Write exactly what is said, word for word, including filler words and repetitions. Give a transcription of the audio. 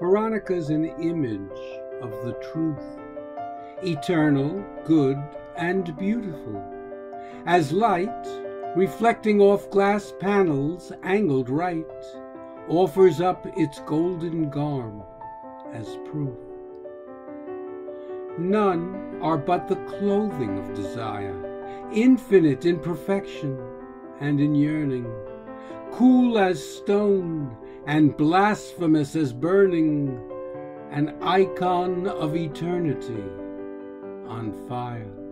Veronica's an image of the truth, eternal, good, and beautiful, as light, reflecting off glass panels angled right, offers up its golden garb as proof. None are but the clothing of desire, infinite in perfection and in yearning, cool as stone and blasphemous as burning, an icon of eternity on fire.